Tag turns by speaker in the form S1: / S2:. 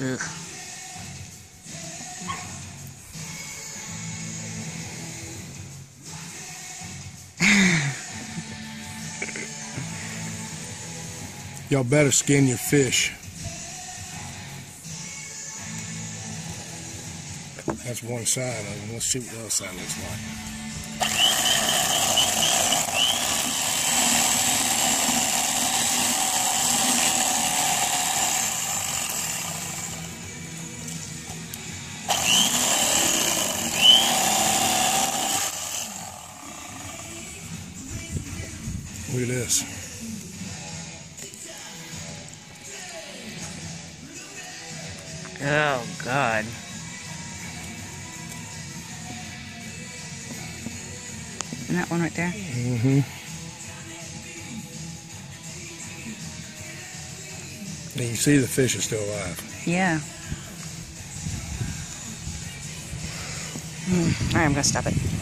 S1: Ugh.
S2: Y'all better skin your fish. That's one side of it. Let's see what the other side looks like. Look at this.
S1: Oh, God. And that one right there?
S2: Mm-hmm. And you see the fish is still alive.
S1: Yeah. Alright, I'm gonna stop it.